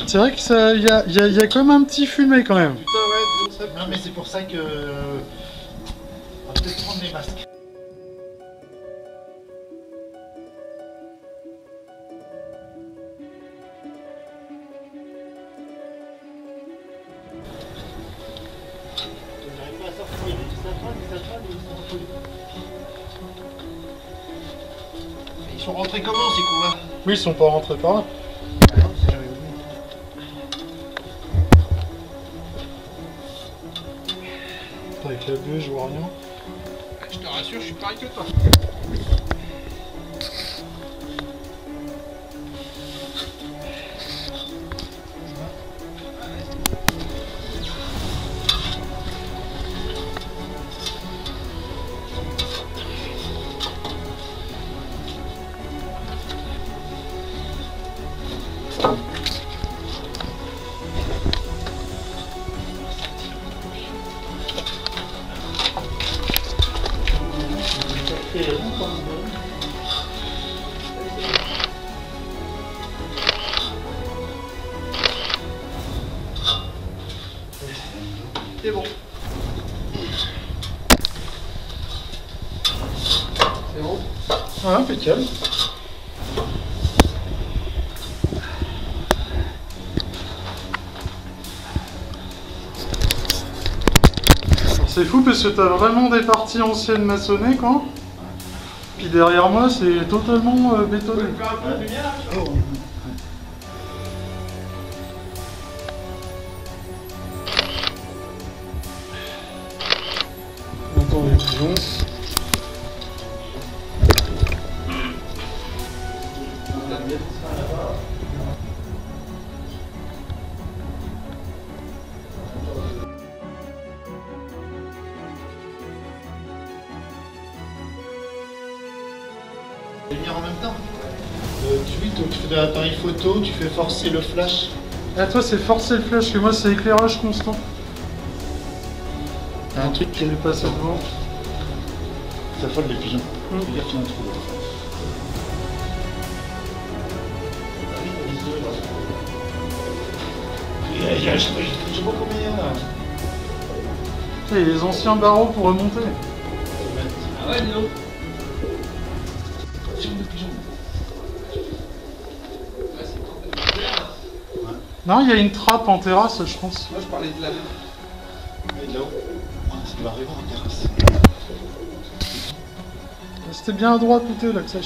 C'est vrai que ça, y a comme un petit fumé quand même. Putain, ouais, donc ça... Non, mais c'est pour ça que... On va peut-être prendre les masques. Ils sont rentrés comment ces cons-là? Oui, ils sont pas rentrés par là. Avec la buée, je vois rien. Je te rassure, je suis pareil que toi. C'est bon. C'est bon. Ah, impeccable. C'est fou parce que t'as vraiment des parties anciennes maçonnées quoi. Puis derrière moi c'est totalement bétonné. On entend les pigeons. Lumière en même temps. Tu fais de l'appareil photo, tu fais forcer le flash. Ah toi c'est forcer le flash que moi c'est éclairage constant. T'as un truc Je vais passer devant. Ça folle les pigeons. Fais gaffe, il y a un trou. Je sais pas combien il y en a. Il y a les anciens barreaux pour remonter. Ah ouais, dis donc. Non, il y a une trappe en terrasse je pense. Moi je parlais de la même. Et là-haut, ça doit arriver en terrasse. C'était bien à droite où t'es là que ça chie.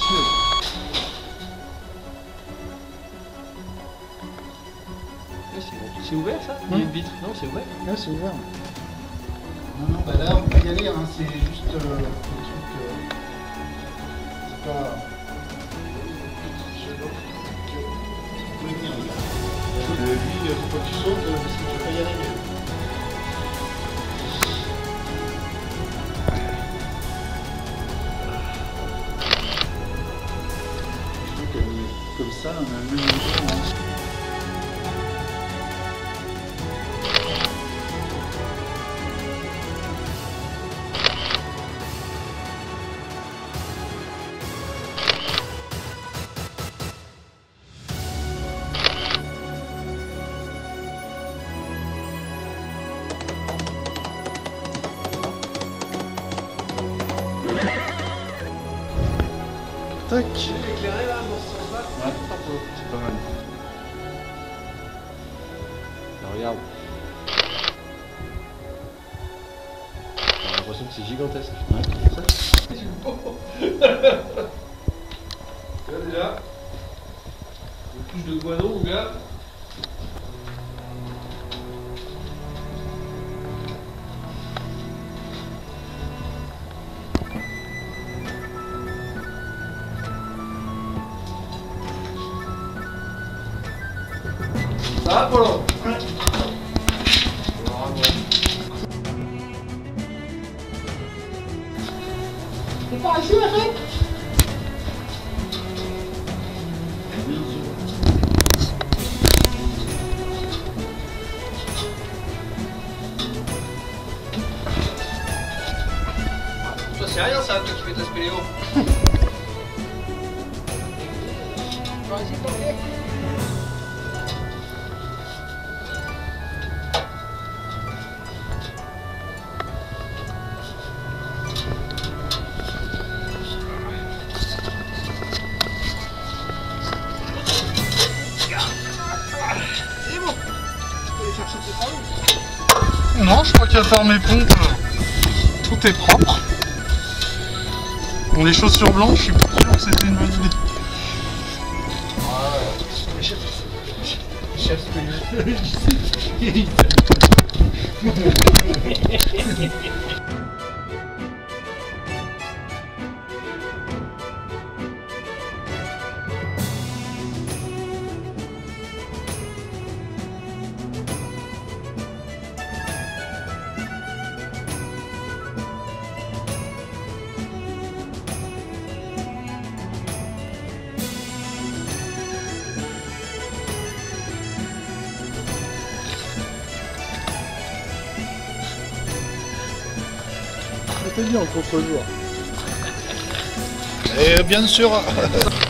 C'est ouvert ça? Il y a une vitre. Non, c'est ouvert. Ouais, c'est ouvert. Non, non, bah là on peut y aller, hein. C'est juste le truc. C'est pas. Vous pouvez venir, les gars. Lui, faut pas que tu sautes parce que tu peux pas y arriver. Je trouve qu'elle est comme ça, on a le même niveau, hein. Tac. Éclairé là, dans ce sens-là. Ouais, c'est pas mal. Alors, regarde. J'ai l'impression que c'est gigantesque. Ouais, c'est ça. C'est beau. Là déjà, une touche de guano mon gars. Ça va Polo? Ouais. C'est pas ici la fête? Ça c'est rien ça, toi qui fais de la spéléo. Vas-y, t'en Non, je crois qu'à part mes pompes, tout est propre. Bon, les chaussures blanches, je suis pas sûr que c'était une bonne idée. Chef, C'était bien le contre-jour. Et bien sûr.